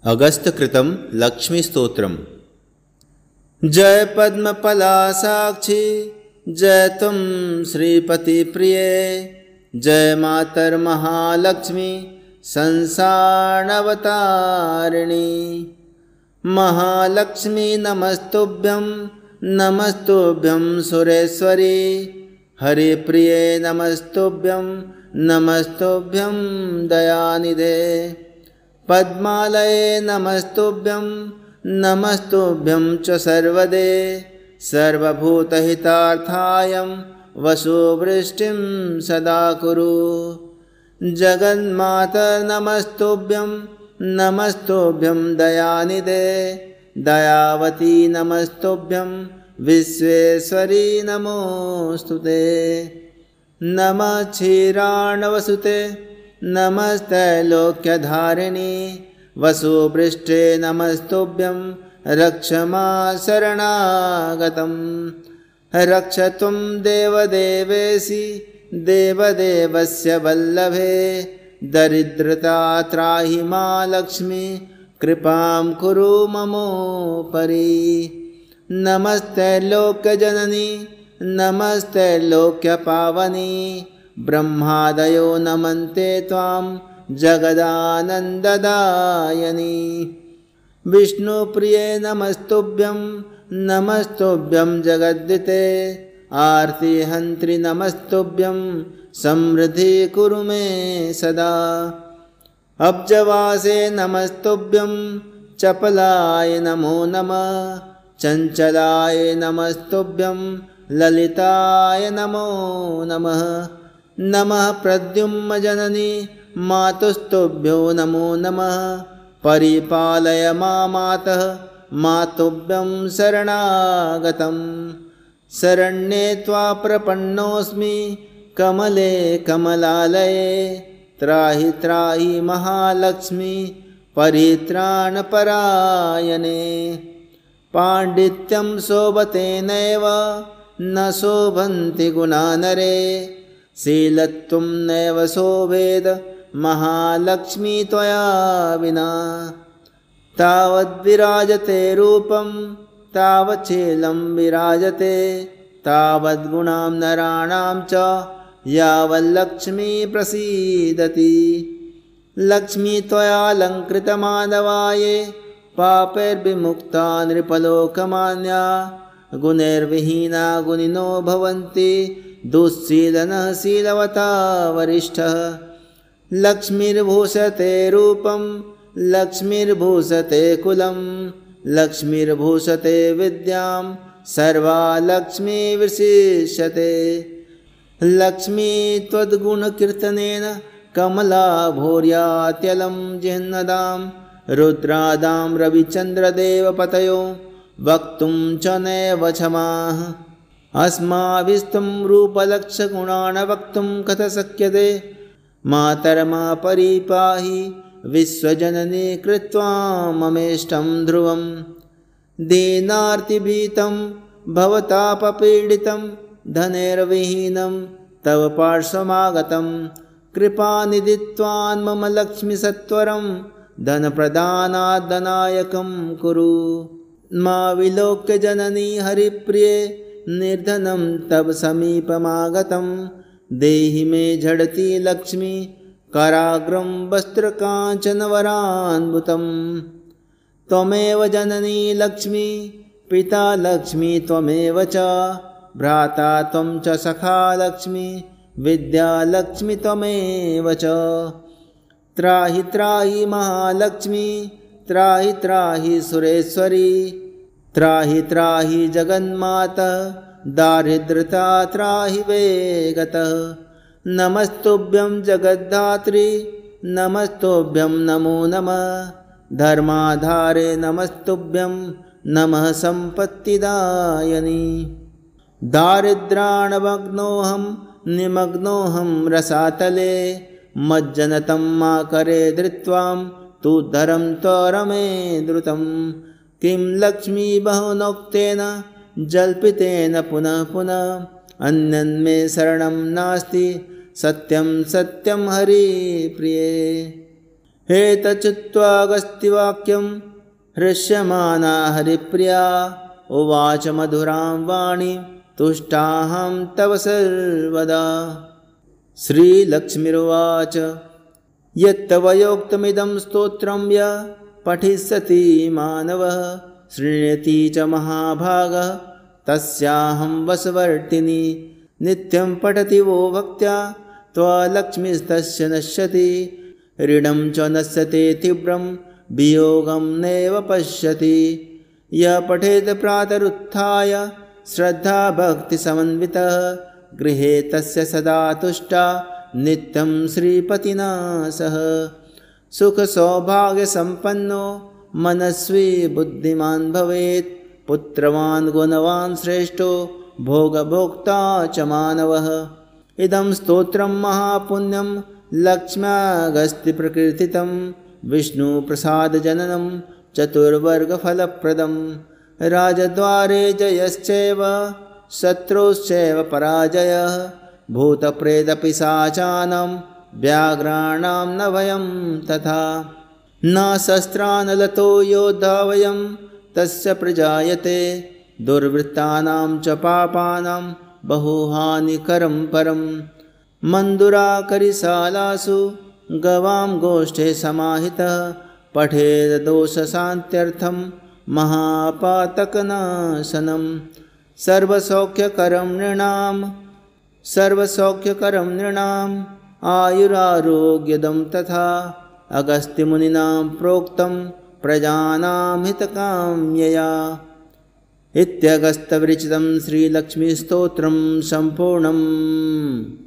अगस्त्यकृतं लक्ष्मीस्तोत्रम्। जय पद्मपलासाक्षी जय त्वं श्रीपतिप्रिये, जय मातर्महालक्ष्मी संसारावतारिणी। महालक्ष्मी नमस्तुभ्यं नमस्तुभ्यं सुरेश्वरी, हरिप्रिये नमस्तुभ्यं नमस्तुभ्यं दयानिधे। पद्मालये नमस्तुभ्यं नमस्तुभ्यं च सर्वदे, सर्वभूतहितार्थायं वसुवृष्टिं सदा कुरु। जगन्माता नमस्तुभ्यं नमस्तुभ्यं दयानिधे, दयावती नमस्तुभ्यं विश्वेश्वरी नमोस्तुते। नमः क्षीरार्णवसुते नमस्ते लोक्यधारिणी, वसुवृष्टे नमस्तुभ्यं रक्ष मां शरणागतं। रक्ष त्वं देवदेवेशि देवदेवस्य वल्लभे, दरिद्रता त्राहि मा लक्ष्मी कृपां कुरु ममोपरि। नमस्ते लोकजननी नमस्ते लोक्यपावनी, ब्रह्मादयो नमन्ते त्वां जगदानन्ददायिनी। विष्णुप्रिये नमस्तुभ्यं नमस्तुभ्यं जगद्दिते, आर्तिहन्त्रि नमस्तुभ्यं समृद्धि कुरु मे सदा। अब्जवासे नमस्तुभ्यं चपलाय नमो नमः, चञ्चलाय नमस्तुभ्यं ललिताय नमो नमः। नमः प्रद्युम्नजननी मातुस्तुभ्यो नमो नमः, परिपालय मां मातः मातुभ्यं शरणागतं। शरण्ये त्वा प्रपन्नोऽस्मि कमले कमलालये, त्राहि त्राहि महालक्ष्मी परित्राणपरायणे। पाण्डित्यं शोभतेनैव न शोभन्ति गुणा नरे, शीलत्वं नैव शोभेद महालक्ष्मी त्वया विना। तावद्विराजते रूपं तावच्छीलं विराजते, तावद्गुणां नराणां च यावल्लक्ष्मी प्रसीदति। लक्ष्मी त्वयालङ्कृतमानवाये, पापैर्विमुक्ता नृपलोकमान्या, गुणैर्विहीना गुणिनो भवन्ति, दुःशीलनः शीलवता वरिष्ठः। लक्ष्मीर्भूषते रूपं लक्ष्मीर्भूषते कुलं, लक्ष्मीर्भूषते विद्यां सर्वा लक्ष्मी विशिष्यते। लक्ष्मी त्वद्गुणकीर्तनेन कमला भूर्यात्यलं जिह्नदां, रुद्रादां रविचन्द्रदेवपतयो वक्तुं च नैव क्षमाः। अस्माभिस्तं रूपलक्षगुणान् वक्तुं कथं शक्यते, मातर्मा परिपाहि विश्वजननी कृत्वा ममेष्टं ध्रुवं। दीनार्तिभीतं भवतापपीडितं धनैर्विहीनं तव पार्श्वमागतं, कृपानिधि त्वां मम लक्ष्मी सत्वरं धनप्रदानात् धनायकं कुरु। मा विलोक्य जननी हरिप्रिये निर्धनं तव समीपमागतं, देहि मे झड़ति लक्ष्मी कराग्रं वस्त्रकाञ्चनवरान्वितं। त्वमेव जननी लक्ष्मी पिता लक्ष्मी त्वमेव च, भ्राता त्वं च सखा लक्ष्मी विद्या लक्ष्मी त्वमेव च। त्राहि त्राहि महालक्ष्मी त्राहि त्राहि सुरेश्वरी, त्राहि त्राहि जगन्माता दारिद्र्यता त्राहि वेगतः। नमस्तुभ्यं जगद्धात्री नमस्तुभ्यं नमो नमः, धर्माधारे नमस्तुभ्यं नमः सम्पत्तिदायिनी। दारिद्र्याणमग्नोऽहं निमग्नोऽहं रसातले, मज्जनतं मा करे धृत्वां तु धरं त्वरमे द्रुतं। किं लक्ष्मी बहुनोक्तेन जल्पितेन पुनः पुनः, अन्यन्मे शरणं नास्ति सत्यं सत्यं हरिप्रिये। एतच्चुत्वागस्त्यवाक्यं हृष्यमाना हरिप्रिया उवाच मधुरां वाणीं तुष्टाहं तव सर्वदा। श्रीलक्ष्मीरुवाच यत्तवयोक्तमिदं स्तोत्रं य पठिष्यति मानवः शृण्वति च महाभागः तस्याहं वशवर्तिनी। नित्यं पठति वो भक्त्या त्वलक्ष्मीस्तस्य नश्यति ऋणं च नश्यते तीव्रं वियोगं नैव पश्यति। यः पठेत् प्रातरुत्थाय श्रद्धाभक्तिसमन्वितः गृहे तस्य सदा तुष्टा नित्यं श्रीपतिना सह। सुखसौभाग्यसम्पन्नो मनस्वी बुद्धिमान् भवेत् पुत्रवान् गुणवान् श्रेष्ठो भोगभोक्ता च मानवः। इदं स्तोत्रं महापुण्यं लक्ष्म्यागस्त्यप्रकीर्तितं विष्णुप्रसादजननं चतुर्वर्गफलप्रदं। राजद्वारे जयश्चैव शत्रुश्चैव पराजयः भूतप्रेतपिशाचानां व्याघ्राणां न भयं तथा। न शस्त्रानलतो योद्धा वयं तस्य प्रजायते दुर्वृत्तानां च पापानां बहुहानिकरं परं। मन्दुराकरिशालासु गवां गोष्ठे समाहितः पठेद् दोषशान्त्यर्थं महापातकनाशनं। सर्वसौख्यकरं नृणाम् आयुरारोग्यदं तथा अगस्त्यमुनिना प्रोक्तं प्रजानां हितकाम्यया। इत्यगस्त्यविरचितं श्रीलक्ष्मीस्तोत्रं सम्पूर्णम्।